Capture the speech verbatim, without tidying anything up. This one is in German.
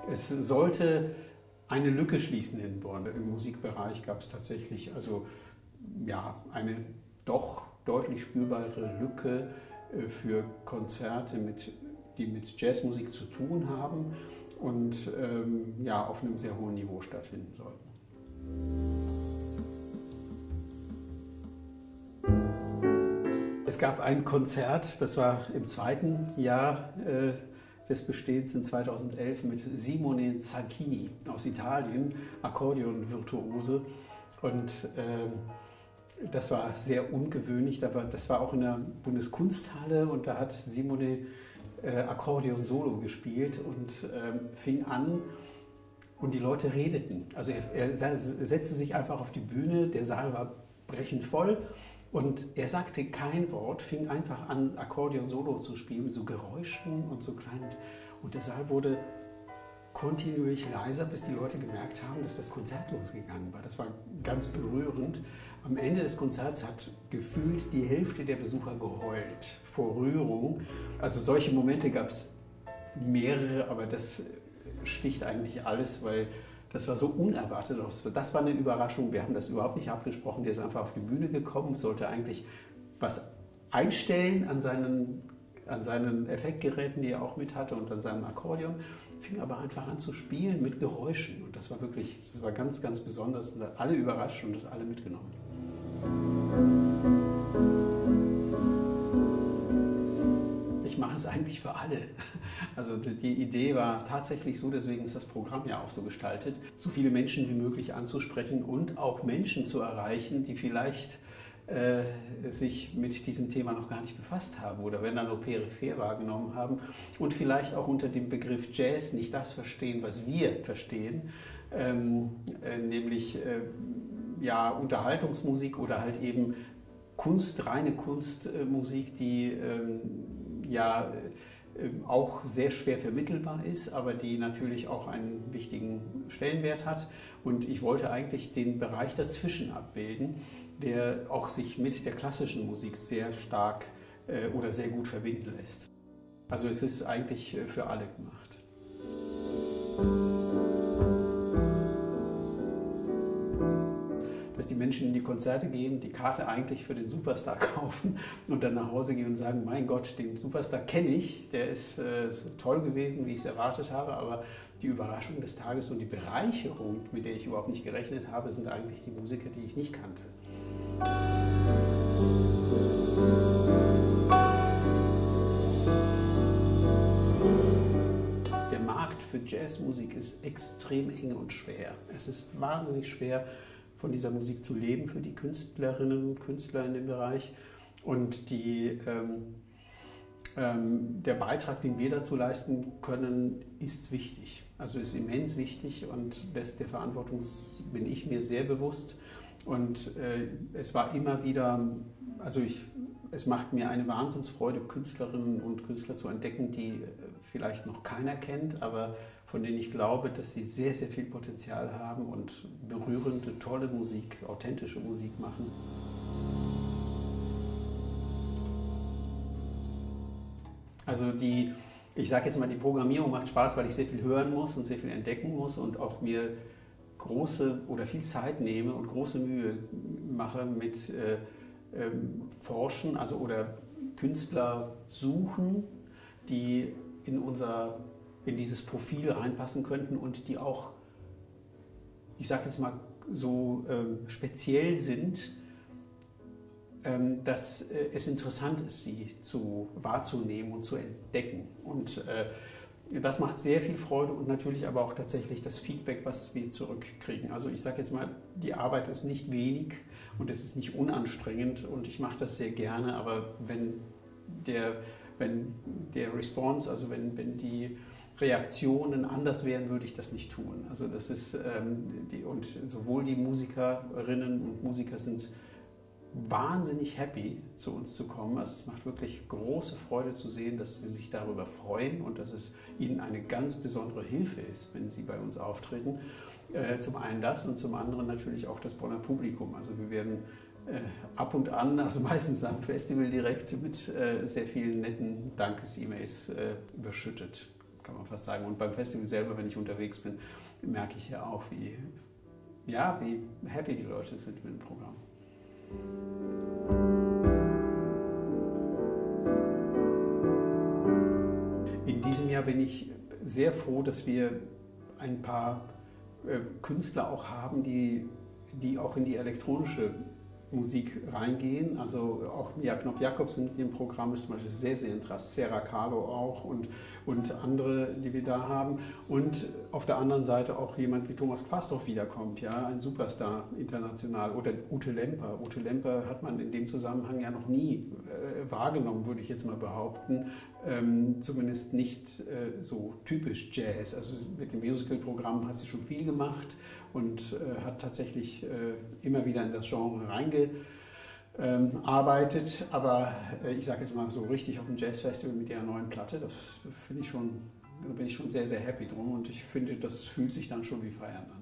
Es sollte eine Lücke schließen in Bonn. Im Musikbereich gab es tatsächlich also, ja, eine doch deutlich spürbare Lücke für Konzerte, mit, die mit Jazzmusik zu tun haben und ähm, ja, auf einem sehr hohen Niveau stattfinden sollten. Es gab ein Konzert, das war im zweiten Jahr äh, des Bestehens in zweitausendelf mit Simone Zanchini aus Italien, Akkordeon-Virtuose. Und äh, das war sehr ungewöhnlich. Das war auch in der Bundeskunsthalle und da hat Simone äh, Akkordeon-Solo gespielt und äh, fing an und die Leute redeten. Also er, er setzte sich einfach auf die Bühne, der Saal war brechend voll. Und er sagte kein Wort, fing einfach an, Akkordeon-Solo zu spielen, mit so Geräuschen und so kleinen. Und der Saal wurde kontinuierlich leiser, bis die Leute gemerkt haben, dass das Konzert losgegangen war. Das war ganz berührend. Am Ende des Konzerts hat gefühlt die Hälfte der Besucher geheult vor Rührung. Also solche Momente gab es mehrere, aber das sticht eigentlich alles, weil das war so unerwartet. Das war eine Überraschung. Wir haben das überhaupt nicht abgesprochen. Der ist einfach auf die Bühne gekommen, sollte eigentlich was einstellen an seinen, an seinen Effektgeräten, die er auch mit hatte, und an seinem Akkordeon, fing aber einfach an zu spielen mit Geräuschen. Und das war wirklich, das war ganz, ganz besonders. Und alle überrascht und alle mitgenommen. Ich mache es eigentlich für alle. Also die Idee war tatsächlich so, deswegen ist das Programm ja auch so gestaltet, so viele Menschen wie möglich anzusprechen und auch Menschen zu erreichen, die vielleicht äh, sich mit diesem Thema noch gar nicht befasst haben oder wenn dann nur peripher wahrgenommen haben und vielleicht auch unter dem Begriff Jazz nicht das verstehen, was wir verstehen, ähm, äh, nämlich äh, ja, Unterhaltungsmusik oder halt eben Kunst, reine Kunstmusik, die ähm, ja äh, auch sehr schwer vermittelbar ist, aber die natürlich auch einen wichtigen Stellenwert hat. Und ich wollte eigentlich den Bereich dazwischen abbilden, der auch sich mit der klassischen Musik sehr stark äh, oder sehr gut verbinden lässt. Also es ist eigentlich für alle gemacht. Dass die Menschen in die Konzerte gehen, die Karte eigentlich für den Superstar kaufen und dann nach Hause gehen und sagen, mein Gott, den Superstar kenne ich, der ist äh, toll gewesen, wie ich es erwartet habe, aber die Überraschung des Tages und die Bereicherung, mit der ich überhaupt nicht gerechnet habe, sind eigentlich die Musiker, die ich nicht kannte. Der Markt für Jazzmusik ist extrem eng und schwer. Es ist wahnsinnig schwer, von dieser Musik zu leben für die Künstlerinnen und Künstler in dem Bereich. Und die, ähm, ähm, der Beitrag, den wir dazu leisten können, ist wichtig. Also ist immens wichtig und des, der Verantwortung bin ich mir sehr bewusst. Und äh, es war immer wieder, also ich, es macht mir eine Wahnsinnsfreude, Künstlerinnen und Künstler zu entdecken, die äh, vielleicht noch keiner kennt, aber von denen ich glaube, dass sie sehr, sehr viel Potenzial haben und berührende, tolle Musik, authentische Musik machen. Also die, ich sage jetzt mal, die Programmierung macht Spaß, weil ich sehr viel hören muss und sehr viel entdecken muss und auch mir große oder viel Zeit nehme und große Mühe mache mit äh, ähm, Forschen, also oder Künstler suchen, die in unser in dieses Profil reinpassen könnten und die auch, ich sage jetzt mal, so ähm, speziell sind, ähm, dass äh, es interessant ist, sie zu wahrzunehmen und zu entdecken. Und äh, das macht sehr viel Freude und natürlich aber auch tatsächlich das Feedback, was wir zurückkriegen. Also ich sage jetzt mal, die Arbeit ist nicht wenig und es ist nicht unanstrengend und ich mache das sehr gerne, aber wenn der, wenn der Response, also wenn, wenn die Reaktionen anders wären, würde ich das nicht tun. Also das ist, ähm, die, und sowohl die Musikerinnen und Musiker sind wahnsinnig happy, zu uns zu kommen. Also es macht wirklich große Freude zu sehen, dass sie sich darüber freuen und dass es ihnen eine ganz besondere Hilfe ist, wenn sie bei uns auftreten. Äh, zum einen das und zum anderen natürlich auch das Bonner Publikum. Also wir werden äh, ab und an, also meistens am Festival direkt mit äh, sehr vielen netten Dankes-E-Mails äh, überschüttet. kann man fast sagen. Und beim Festival selber, wenn ich unterwegs bin, merke ich ja auch, wie, ja, wie happy die Leute sind mit dem Programm. In diesem Jahr bin ich sehr froh, dass wir ein paar äh, Künstler auch haben, die, die auch in die elektronische Musik reingehen. Also auch Mia Knopp-Jakobsen im Programm ist zum Beispiel sehr, sehr interessant. Serra Kahlo auch und, und andere, die wir da haben. Und auf der anderen Seite auch jemand wie Thomas Quasthoff wiederkommt, ja, ein Superstar international. Oder Ute Lemper. Ute Lemper hat man in dem Zusammenhang ja noch nie äh, wahrgenommen, würde ich jetzt mal behaupten. Ähm, zumindest nicht äh, so typisch Jazz. Also mit dem Musical-Programm hat sie schon viel gemacht und äh, hat tatsächlich äh, immer wieder in das Genre reingearbeitet. Ähm, Aber äh, ich sage jetzt mal so richtig auf dem Jazzfestival mit ihrer neuen Platte, das finde ich schon, da bin ich schon sehr, sehr happy drum und ich finde, das fühlt sich dann schon wie Feiern an.